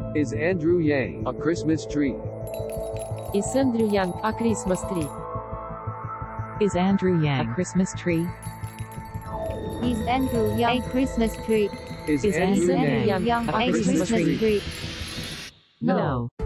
Is Andrew Yang a Christmas tree? Is Andrew Yang a Christmas tree? Is Andrew Yang a Christmas tree? Is Andrew Yang a Christmas tree? Is Is Andrew Andrew Yang Yang a a Christmas Christmas tree? tree? No.